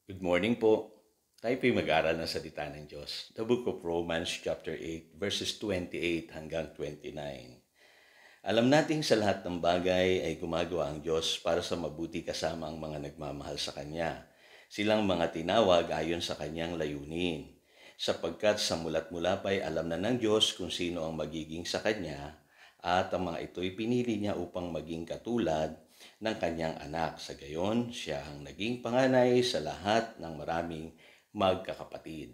Good morning po. Tayo po'y mag-aral ng salita ng Diyos. The book of Romans chapter 8 verses 28 hanggang 29. Alam nating sa lahat ng bagay ay gumagawa ang Diyos para sa mabuti kasama ang mga nagmamahal sa Kanya. Silang mga tinawag ayon sa Kanyang layunin. Sapagkat sa mula't mula pa'y alam na ng Diyos kung sino ang magiging sa Kanya at ang mga ito'y pinili niya upang maging katulad ng kanyang anak. Sa gayon, siya ang naging panganay sa lahat ng maraming magkakapatid.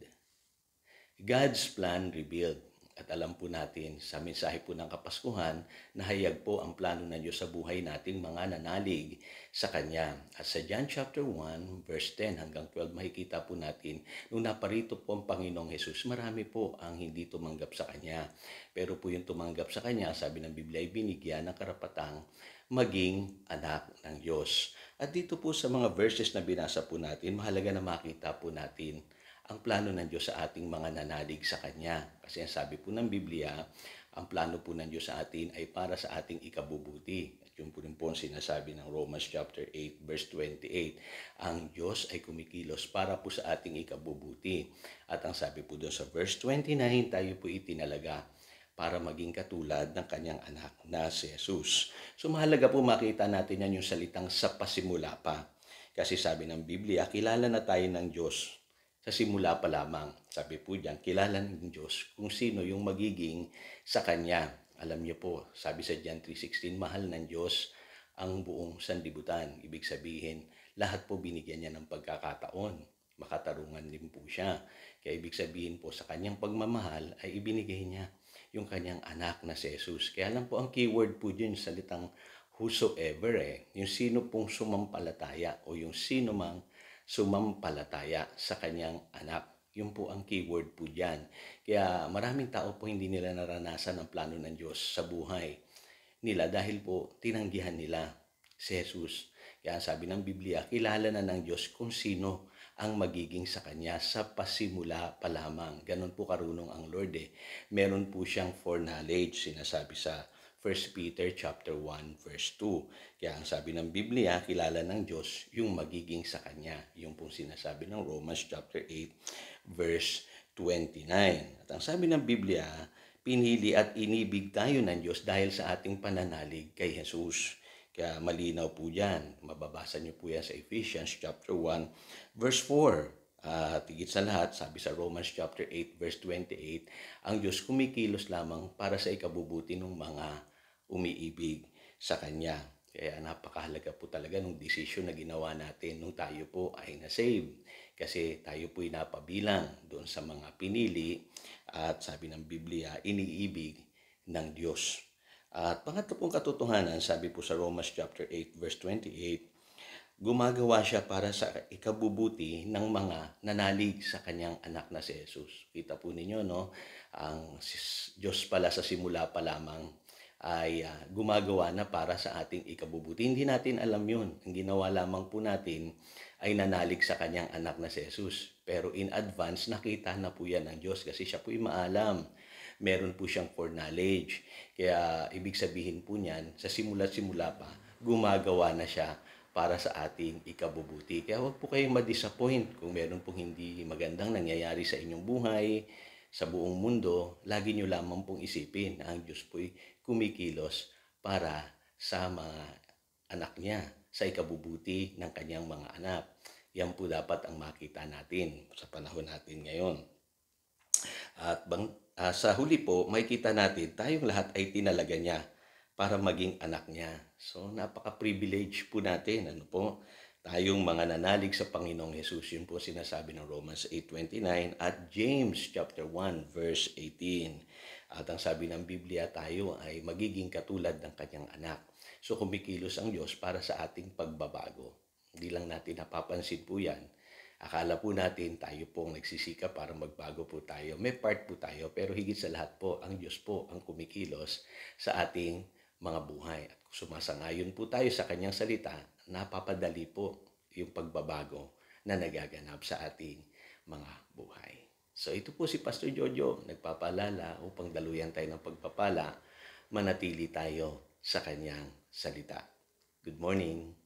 God's plan revealed. At alam po natin sa mensahe po ng Kapaskuhan na hayag po ang plano ng Diyos sa buhay nating mga nanalig sa Kanya. At sa John chapter 1 verse 10 hanggang 12 makikita po natin nung naparito po ang Panginoong Jesus, marami po ang hindi tumanggap sa Kanya. Pero po yung tumanggap sa Kanya, sabi ng Biblia, ay binigyan ng karapatang maging anak ng Diyos. At dito po sa mga verses na binasa po natin, mahalaga na makita po natin ang plano ng Diyos sa ating mga nanalig sa Kanya. Kasi ang sabi po ng Biblia, ang plano po ng Diyos sa atin ay para sa ating ikabubuti. At yun po rin po ang sinasabi ng Romans chapter 8 verse 28. Ang Diyos ay kumikilos para po sa ating ikabubuti. At ang sabi po doon sa verse 29, tayo po itinalaga para maging katulad ng kanyang anak na si Jesus. So mahalaga po makita natin yan yung salitang sa pasimula pa. Kasi sabi ng Biblia, kilala na tayo ng Diyos sa simula pa lamang. Sabi po diyan, kilala ng Diyos kung sino yung magiging sa Kanya. Alam niyo po, sabi sa John 3:16, mahal ng Diyos ang buong sanlibutan. Ibig sabihin, lahat po binigyan niya ng pagkakataon. Makatarungan din po siya. Kaya ibig sabihin po, sa Kanyang pagmamahal ay ibinigay niya yung Kanyang anak na si Jesus. Kaya lang po ang keyword po dyan, salitang whosoever yung sino pong sumampalataya o yung sino mang sumampalataya sa kanyang anak. Yun po ang keyword po dyan. Kaya maraming tao po hindi nila naranasan ang plano ng Diyos sa buhay nila dahil po tinanggihan nila si Jesus. Kaya sabi ng Biblia, kilala na ng Diyos kung sino ang magiging sa Kanya sa pasimula pa lamang. Ganon po karunong ang Lord Meron po siyang foreknowledge, sinasabi sa 1 Peter chapter 1 verse 2. Kaya ang sabi ng Biblia, kilala ng Diyos yung magiging sa Kanya. Yung pong sinasabi ng Romans chapter 8 verse 29. At ang sabi ng Biblia, pinili at inibig tayo ng Diyos dahil sa ating pananalig kay Jesus. Kaya malinaw po yan. Mababasa niyo po yan sa Ephesians chapter 1 verse 4. At higit sa lahat, sabi sa Romans chapter 8 verse 28, ang Diyos kumikilos lamang para sa ikabubuti ng mga umiibig sa Kanya. Kaya napakahalaga po talaga nung desisyon na ginawa natin nung tayo po ay na-save. Kasi tayo po ay napabilang doon sa mga pinili at sabi ng Biblia, iniibig ng Diyos. At pangatlo pong katotohanan, sabi po sa Romans chapter 8 verse 28, gumagawa siya para sa ikabubuti ng mga nanalig sa kanyang anak na si Jesus. Kita po ninyo, no? Ang Diyos pala sa simula pa lamang ay gumagawa na para sa ating ikabubuti. Hindi natin alam yun. Ang ginawa lamang po natin ay nanalig sa kanyang anak na si Jesus. Pero in advance, nakita na po yan ng Diyos kasi siya po'y maalam. Meron po siyang foreknowledge. Kaya ibig sabihin po niyan, sa simula-simula pa, gumagawa na siya para sa ating ikabubuti. Kaya huwag po kayong ma-disappoint kung meron pong hindi magandang nangyayari sa inyong buhay, sa buong mundo. Lagi nyo lamang pong isipin na ang Diyos po'y kumikilos para sa mga anak niya, sa ikabubuti ng kanyang mga anak. Yan po dapat ang makita natin sa panahon natin ngayon. At sa huli po, makikita natin, tayong lahat ay tinalaga niya para maging anak niya. So, napaka-privilege po natin. Ano po? Tayong mga nanalig sa Panginoong Jesus. Yun po sinasabi ng Romans 8:29 at James chapter 1 verse 18. At ang sabi ng Biblia, tayo ay magiging katulad ng kanyang anak. So, kumikilos ang Diyos para sa ating pagbabago. Hindi lang natin napapansin po yan. Akala po natin tayo pong nagsisika para magbago po tayo. May part po tayo, pero higit sa lahat po, ang Diyos po ang kumikilos sa ating mga buhay. At kung sumasangayon po tayo sa kanyang salita, napapadali po yung pagbabago na nagaganap sa ating mga buhay. So ito po si Pastor Jojo, nagpapaalala upang daluyan tayo ng pagpapala, manatili tayo sa kanyang salita. Good morning.